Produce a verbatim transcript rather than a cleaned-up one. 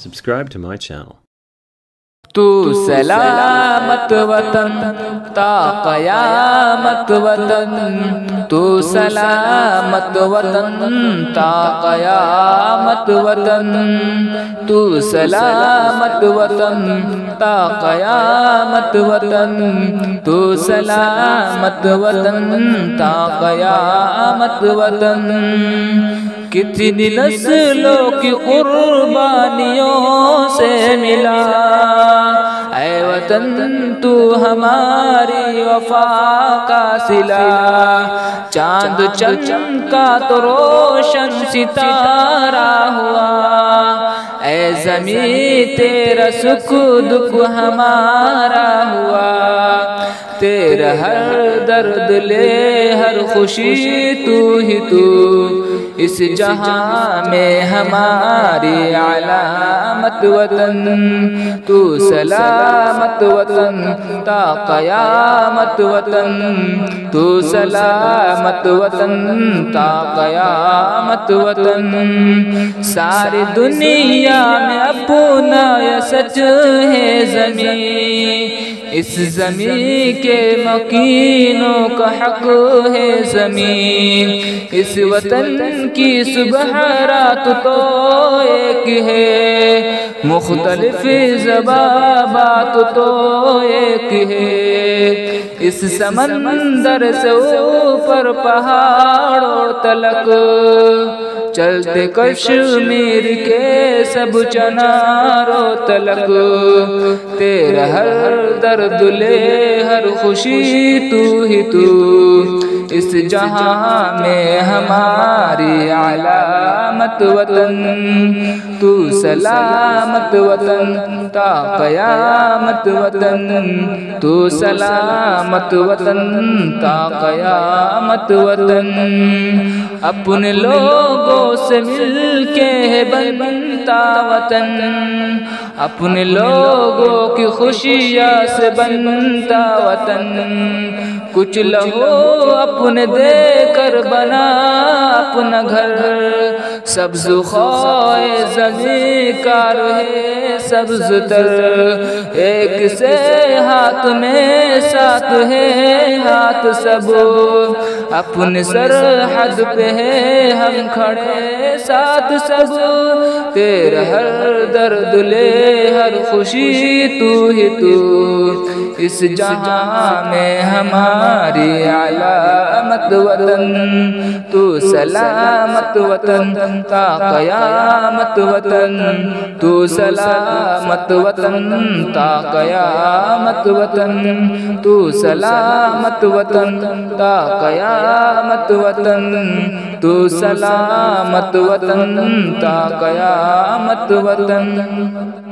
subscribe to my channel. تو سلامت وطن تا قیامت وطن، تو سلامت وطن تا قیامت وطن، تو سلامت وطن تا قیامت وطن، تو سلامت وطن تا قیامت وطن۔ کتنی نسلوں کی قربانیوں سے ملا اے وطن تو ہماری وفا کا صلہ، چاند چمکا تو روشن ستارہ ہوا، اے زمین تیرا سکھ دکھ ہمارا ہوا، تیرا ہر درد لے ہر خوشی تو ہی تو، اس جہاں میں ہماری علامت وطن، تو سلامت وطن تا قیامت وطن، تو سلامت وطن تا قیامت وطن۔ ساری دنیا میں اپنا یہ سچ ہے زمین، اس زمین کے مکینوں کا حق ہے زمین، اس وطن کی صبح رات تو ایک ہے، مختلف زباں بات تو ایک ہے، اس سمندر سے اوپر پہاڑوں تلک، چلتے کشمیر کے سب چناروں تلک، تیرا ہر درد لے ہر خوشی تو ہی تو، اس جہاں میں ہماری علامت وطن، تو سلامت وطن تا قیامت وطن، تو سلامت وطن تا قیامت وطن۔ اپنے لوگوں سے مل کے بنتا وطن، اپنے لوگوں کی خوشیاں سے بنتا وطن، کچھ لہو اپنے دے کر بنا اپنا گھر، سبز خوائے زمین کا رہے سبز تر، ایک سے ہاتھ میں ساتھ ہے ہاتھ سب، اپنے سرحد پہ ہے ہم کھڑے ساتھ سب، تیرا ہر درد لے ہر خوشی تو ہی تو، اس جہاں میں ہماری علامت وطن، تو سلامت وطن تا قیامت وطن، تو سلامت وطن تا قیامت وطن، تو سلامت وطن تا قیامت وطن، تو سلامت وطن تا قیامت وطن۔